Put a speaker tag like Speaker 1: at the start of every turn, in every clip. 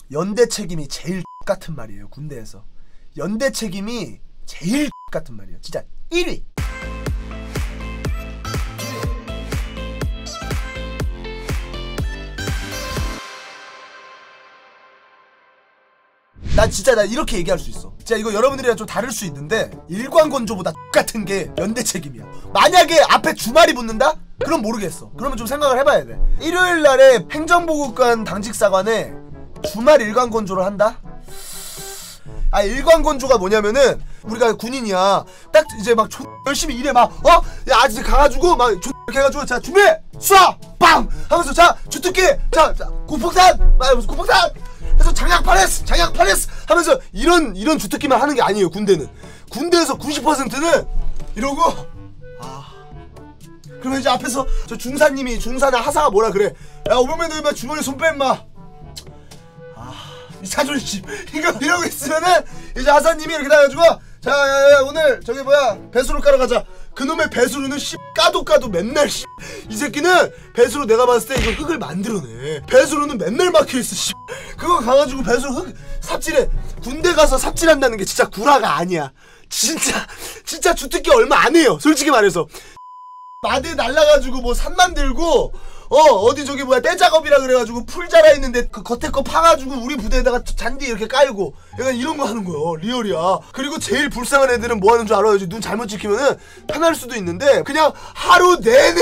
Speaker 1: 연대 책임이 제일 같은 말이에요. 군대에서 연대 책임이 제일 같은 말이에요. 진짜 1위. 난 진짜 나 이렇게 얘기할 수 있어. 진짜 이거 여러분들이랑 좀 다를 수 있는데 일광건조보다 같은 게 연대 책임이야. 만약에 앞에 주말이 붙는다? 그럼 모르겠어. 그러면 좀 생각을 해봐야 돼. 일요일날에 행정보고관 당직사관에 주말 일광건조를 한다? 아, 일광건조가 뭐냐면은 우리가 군인이야. 딱 이제 막 열심히 일해. 막 야 아직 가가지고 막 이렇게 해가지고 자 준비 쏴 빵 하면서 자 주특기 자 고폭탄 무슨 고폭탄 그래서 장약 파레스 하면서 이런 주특기만 하는 게 아니에요. 군대에서 90%는 이러고 그러면 이제 앞에서 저 중사나 하사가 뭐라 그래. 야 500m 너 임마 주머니 손 빼 임마. 이 자존심 이러고 있으면은 이제 하사님이 이렇게 나가지고 자 야, 오늘 저기 뭐야 배수로 깔아 가자. 그놈의 배수로는 까도 맨날 이 새끼는 배수로 내가 봤을 때 이거 흙을 만들어내. 배수로는 맨날 막혀있어. 그거 가가지고 배수로 흙 삽질해. 군대 가서 삽질한다는 게 진짜 구라가 아니야. 진짜 주특기 얼마 안 해요. 솔직히 말해서 마대 날라가지고 뭐 산 만들고 어디 저기 뭐야 떼작업이라 그래가지고 풀 자라 있는데 그 겉에 거 파가지고 우리 부대에다가 잔디 이렇게 깔고 약간 이런 거 하는 거예요. 리얼이야. 그리고 제일 불쌍한 애들은 뭐 하는 줄 알아요? 눈 잘못 찍히면은 편할 수도 있는데 그냥 하루 내내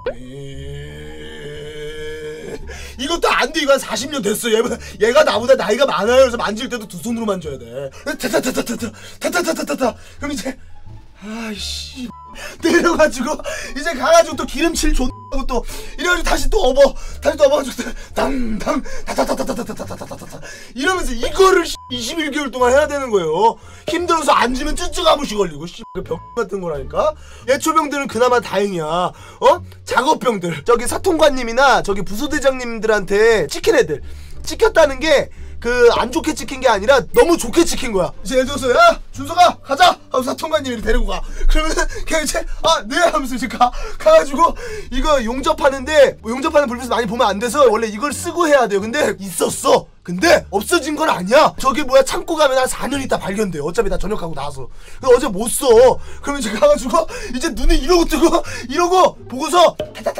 Speaker 1: 이것도 안 돼. 이거 한 40년 됐어. 얘가 나보다 나이가 많아요. 그래서 만질 때도 두 손으로 만져야 돼. 타타타타타타 그럼 이제 아이씨 내려가지고 이제 가가지고 또 기름칠 존하고 또 이래가지고 다시 또 업어가지고 당당 타타타타타타타타타타 이러면서 이거를 21개월 동안 해야 되는 거예요. 힘들어서 앉으면 쯔쯔가무시 걸리고 병 같은 거라니까. 예초병들은 그나마 다행이야. 작업병들 저기 사통관님이나 저기 부소대장님들한테 찍힌 애들 찍혔다는 게 그 안 좋게 찍힌 게 아니라 너무 좋게 찍힌 거야. 이제 예를 들어서 야 준서가 가자 하고 사통관님이 데리고 가. 그러면은 그냥 이제 네 하면서 이제 가가지고 이거 용접하는데 뭐 용접하는 불빛을 많이 보면 안 돼서 원래 이걸 쓰고 해야 돼요. 근데 있었어. 근데 없어진 건 아니야. 저기 뭐야 창고 가면 한 4년 있다 발견돼요. 어차피 다 전역하고 나와서. 어제 못 써. 그러면 이제 가가지고 이제 눈에 이러고 뜨고 이러고 보고서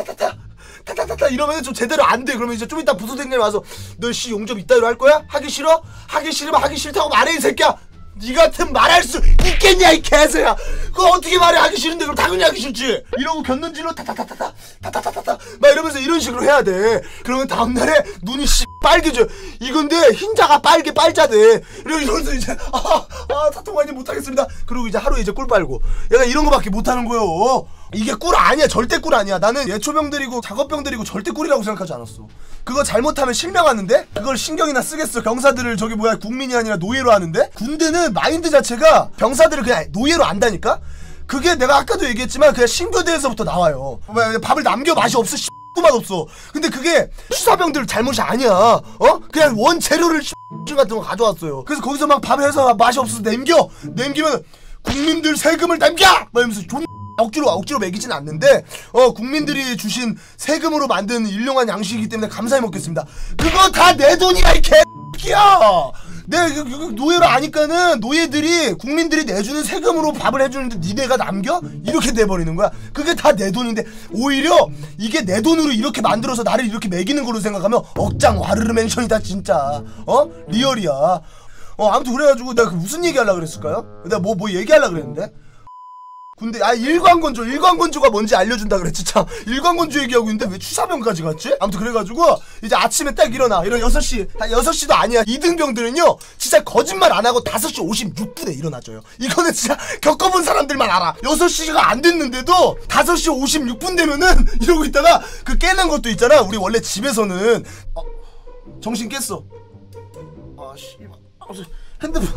Speaker 1: 타타타타 이러면 좀 제대로 안 돼. 그러면 이제 좀 이따 부소대장님 와서 너 씨 용접 이따위로 할 거야? 하기 싫어? 하기 싫으면 하기 싫다고 말해 이 새끼야. 니 같은 말할 수 있겠냐 이 개새야. 그거 어떻게 말해. 하기 싫은데 그럼 당연히 하기 싫지. 이러고 곁눈질로 타타타타타 막 이러면서 이런 식으로 해야 돼. 그러면 다음날에 눈이 빨개져. 이건데 흰자가 빨자돼. 이러면서 이제 사통관님 못하겠습니다. 그리고 이제 하루에 이제 꿀 빨고 얘가 이런 거밖에 못하는 거예요. 이게 꿀 아니야. 절대 꿀 아니야. 나는 예초병들이고 작업병들이고 절대 꿀이라고 생각하지 않았어. 그거 잘못하면 실명하는데 그걸 신경이나 쓰겠어. 병사들을 저기 뭐야 국민이 아니라 노예로 하는데. 군대는 마인드 자체가 병사들을 그냥 노예로 안다니까. 그게 내가 아까도 얘기했지만 그냥 신교대에서부터 나와요. 밥을 남겨 맛이 없어. 맛 없어. 근데 그게 수사병들 잘못이 아니야. 그냥 원재료를 같은 거 가져왔어요. 그래서 거기서 막 밥을 해서 맛이 없어서 남기면 국민들 세금을 남겨! 막 이러면서 억지로 먹이진 않는데 국민들이 주신 세금으로 만든 일용한 양식이기 때문에 감사히 먹겠습니다. 그거 다 내 돈이야 이 개새끼야. 내가 노예로 아니까는 노예들이 국민들이 내주는 세금으로 밥을 해주는데 니네가 남겨? 이렇게 돼버리는 거야. 그게 다 내 돈인데 오히려 이게 내 돈으로 이렇게 만들어서 나를 이렇게 먹이는 걸로 생각하면 억장 와르르 멘션이다 진짜. 리얼이야. 아무튼 그래가지고 내가 무슨 얘기 하려고 그랬을까요? 내가 뭐 얘기하려고 그랬는데 군대 일광건조가 뭔지 알려준다 그랬지. 참 일광건조 얘기하고 있는데 왜 추사병까지 갔지? 아무튼 그래가지고 이제 아침에 딱 일어나. 이런 6시 6시도 아니야. 2등병들은요 진짜 거짓말 안하고 5시 56분에 일어나줘요. 이거는 진짜 겪어본 사람들만 알아. 6시가 안 됐는데도 5시 56분 되면은 이러고 있다가 그 깨는 것도 있잖아. 우리 원래 집에서는 정신 깼어. 핸드폰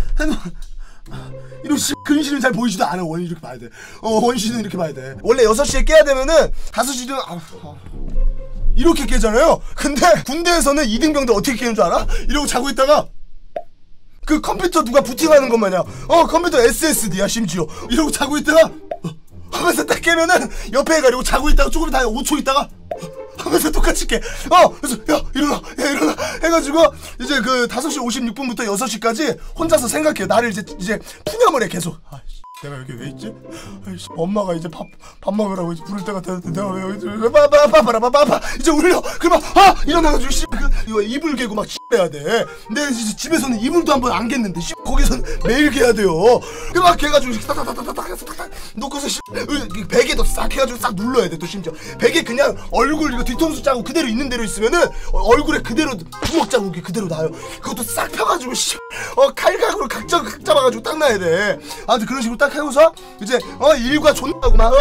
Speaker 1: 이런 근시는 잘 보이지도 않아. 원이 이렇게 봐야 돼. 원시는 이렇게 봐야 돼. 원래 6시에 깨야 되면은 5시든 이렇게 깨잖아요. 근데 군대에서는 2등병들 어떻게 깨는 줄 알아? 이러고 자고 있다가 그 컴퓨터 누가 부팅하는 것 마냥 컴퓨터 SSD야 심지어. 이러고 자고 있다가 하면서 딱 깨면은 옆에 가지고 자고 있다가 조금 다 5초 있다가 하면서 똑같이 깨. 그래서 야 일어나 해가지고 이제 그 5시 56분부터 6시까지 혼자서 생각해. 나를 이제 푸념을 해 계속. 내가 여기 왜 있지? 아이씨, 엄마가 이제 밥 먹으라고 이제 부를 때가 됐는데 내가 왜 여기 빠빠빠빠빠빠 이제 울려. 그러면 일어나가지고 이거 이불 개고 막 해야 돼. 근데 이제 집에서는 이불도 한 번 안 겠는데 거기선 매일 개야 돼요. 그래 막 개가지고 딱딱딱딱딱 해서 딱딱 놓고서 베개도 싹 해가지고 싹 눌러야 돼. 또 심지어 베개 그냥 얼굴 이거 뒤통수 자국 그대로 있는 대로 있으면은 얼굴에 그대로 주먹 자국이 그대로 나요. 그것도 싹 펴가지고 칼각으로 각 잡아가지고 딱 놔야 돼. 아무튼 그런 식으로 딱 해고서 이제 일과 존나고 막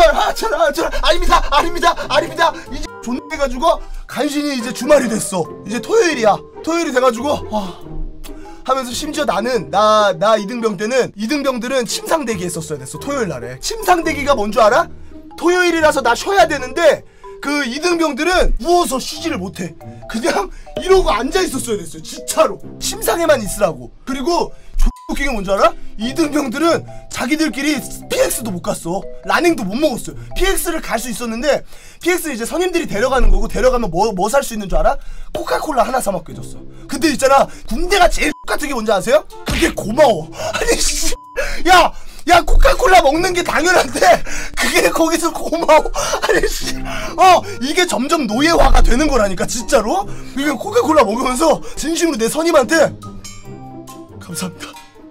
Speaker 1: 아닙니다 이제 존나 해가지고 간신히 이제 주말이 됐어. 이제 토요일이 돼가지고 하면서 심지어 나는 나 이등병 때는 이등병들은 침상대기 했었어야 됐어. 토요일 날에 침상대기가 뭔 줄 알아? 토요일이라서 나 쉬어야 되는데 그 이등병들은 누워서 쉬지를 못해. 그냥 이러고 앉아 있었어야 됐어요. 진짜로 침상에만 있으라고. 그리고 웃긴 게 뭔지 알아? 이등병들은 자기들끼리 PX도 못 갔어. 라닝도 못 먹었어요. PX를 갈 수 있었는데 PX 이제 선임들이 데려가는 거고, 데려가면 뭐 살 수 있는 줄 알아? 코카콜라 하나 사 먹게 해줬어. 근데 있잖아, 군대가 제일 같은 게 뭔지 아세요? 그게 고마워. 아니 씨, 야 코카콜라 먹는 게 당연한데 그게 거기서 고마워. 아니 씨, 이게 점점 노예화가 되는 거라니까 진짜로. 이게 코카콜라 먹으면서 진심으로 내 선임한테 감사합니다.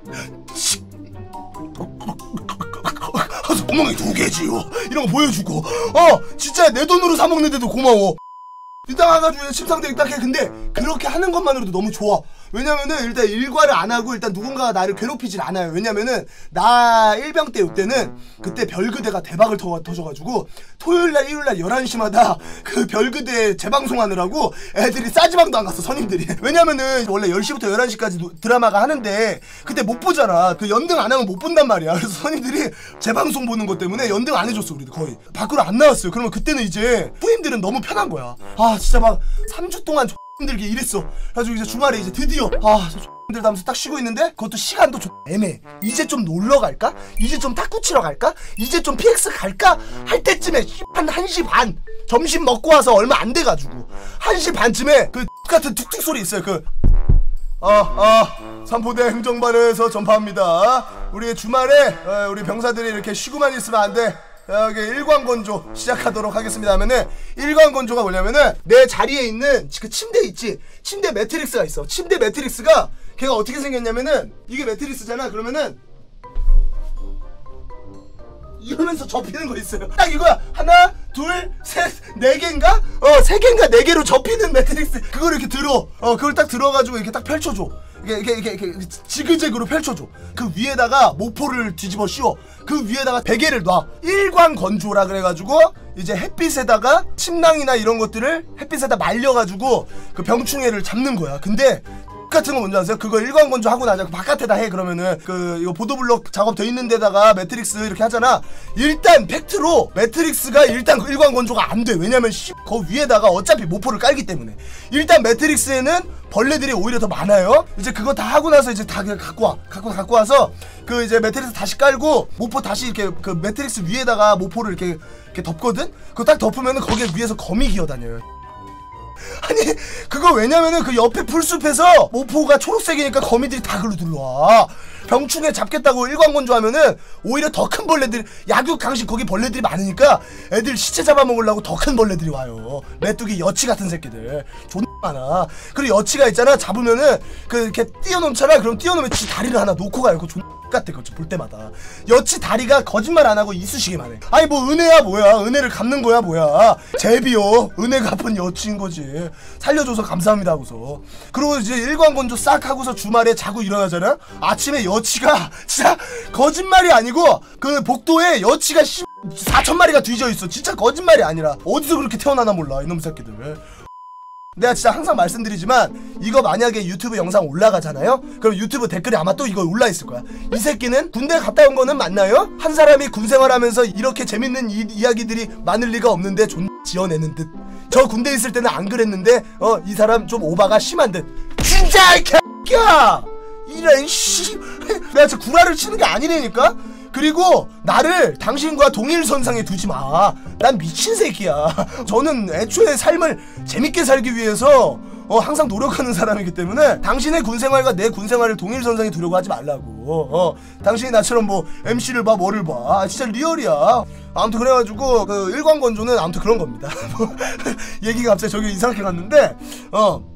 Speaker 1: 구멍이 2개지요. 이런 거 보여주고 진짜 내 돈으로 사 먹는데도 고마워. 일단 와가지고 침상대기 딱 해. 근데 그렇게 하는 것만으로도 너무 좋아. 왜냐면은 일단 일과를 안 하고 일단 누군가가 나를 괴롭히질 않아요. 왜냐면은 나 일병 때 이때는 그때 별그대가 대박을 터져가지고 토요일날 일요일날 11시마다 그 별그대 재방송하느라고 애들이 싸지방도 안 갔어, 선임들이. 왜냐면은 원래 10시부터 11시까지 드라마가 하는데 그때 못 보잖아. 그 연등 안 하면 못 본단 말이야. 그래서 선임들이 재방송 보는 것 때문에 연등 안 해줬어. 우리도 거의 밖으로 안 나왔어요. 그러면 그때는 이제 후임들은 너무 편한 거야. 진짜 막 3주 동안 힘들게 일했어. 그래가지고 이제 주말에 이제 드디어 힘들다 하면서 딱 쉬고 있는데 그것도 시간도 좀 애매해. 이제 좀 놀러 갈까? 이제 좀 탁구 치러 갈까? 이제 좀 PX 갈까? 할 때쯤에 한 1시 반 점심 먹고 와서 얼마 안 돼가지고 1시 반쯤에 그 같은 툭툭 소리 있어요. 삼포대 행정반에서 전파합니다. 우리 주말에 우리 병사들이 이렇게 쉬고만 있으면 안 돼. 여기 일광건조 시작하도록 하겠습니다 하면은, 일광건조가 뭐냐면은 내 자리에 있는 그 침대 있지? 침대 매트릭스가 있어. 침대 매트릭스가 걔가 어떻게 생겼냐면은, 이게 매트릭스잖아. 그러면은 이러면서 접히는 거 있어요. 딱 이거야. 하나 둘 셋 4개인가? 3개인가 4개로 접히는 매트릭스. 그걸 이렇게 들어. 그걸 딱 들어가지고 이렇게 딱 펼쳐줘. 이렇게 지그재그로 펼쳐줘. 그 위에다가 모포를 뒤집어 씌워. 그 위에다가 베개를 놔. 일광건조라 그래가지고 이제 햇빛에다가 침낭이나 이런 것들을 햇빛에다 말려가지고 그 병충해를 잡는 거야. 근데 같은 거 뭔지 아세요? 그거 일광건조 하고 나자 바깥에다 해. 그러면은 이거 보도블록 작업 돼 있는 데다가 매트릭스 이렇게 하잖아. 일단 팩트로 매트릭스가 일단 일광건조가 안 돼. 왜냐면 그 위에다가 어차피 모포를 깔기 때문에. 일단 매트릭스에는 벌레들이 오히려 더 많아요. 이제 그거 다 하고 나서 이제 다 갖고 와서 그 이제 매트릭스 다시 깔고 모포 다시 이렇게 그 매트릭스 위에다가 모포를 이렇게 덮거든. 그거 딱 덮으면은 거기에 위에서 거미 기어다녀요. 아니 그거 왜냐면은 그 옆에 풀숲에서 모포가 초록색이니까 거미들이 다 글로 들러와. 병충해 잡겠다고 일광건조하면은 오히려 더 큰 벌레들이, 약육 강식 거기 벌레들이 많으니까 애들 시체 잡아먹으려고 더 큰 벌레들이 와요. 메뚜기 여치 같은 새끼들 존나 많아. 그리고 여치가 있잖아, 잡으면은 이렇게 띄워놓잖아. 그럼 띄워놓으면 지 다리를 하나 놓고 가요. 그거 존나 같아. 그거 볼 때마다 여치 다리가 거짓말 안 하고 이쑤시개만 해. 아니 뭐 은혜야 뭐야, 은혜를 갚는 거야 뭐야. 제비요, 은혜 갚은 여치인 거지. 살려줘서 감사합니다 하고서. 그리고 이제 일광건조 싹 하고서 주말에 자고 일어나잖아. 아침에 여치가 진짜 거짓말이 아니고 그 복도에 여치가 4,000마리가 뒤져있어. 진짜 거짓말이 아니라. 어디서 그렇게 태어나나 몰라 이놈 새끼들. 내가 진짜 항상 말씀드리지만 이거 만약에 유튜브 영상 올라가잖아요? 그럼 유튜브 댓글에 아마 또 이거 올라있을 거야. 이 새끼는 군대 갔다 온 거는 맞나요? 한 사람이 군생활하면서 이렇게 재밌는 이야기들이 많을 리가 없는데 존 지어내는 듯. 저 군대 있을 때는 안 그랬는데 이 사람 좀 오바가 심한 듯. 진짜 이 개X야! 이런 씨, 내가 진짜 구라를 치는 게 아니라니까? 그리고 나를 당신과 동일선상에 두지 마. 난 미친 새끼야. 저는 애초에 삶을 재밌게 살기 위해서 항상 노력하는 사람이기 때문에 당신의 군생활과 내 군생활을 동일선상에 두려고 하지 말라고. 당신이 나처럼 뭐 MC를 봐 뭐를 봐. 진짜 리얼이야. 아무튼 그래가지고 그 일광건조는 아무튼 그런 겁니다. 얘기가 갑자기 저기 이상하게 갔는데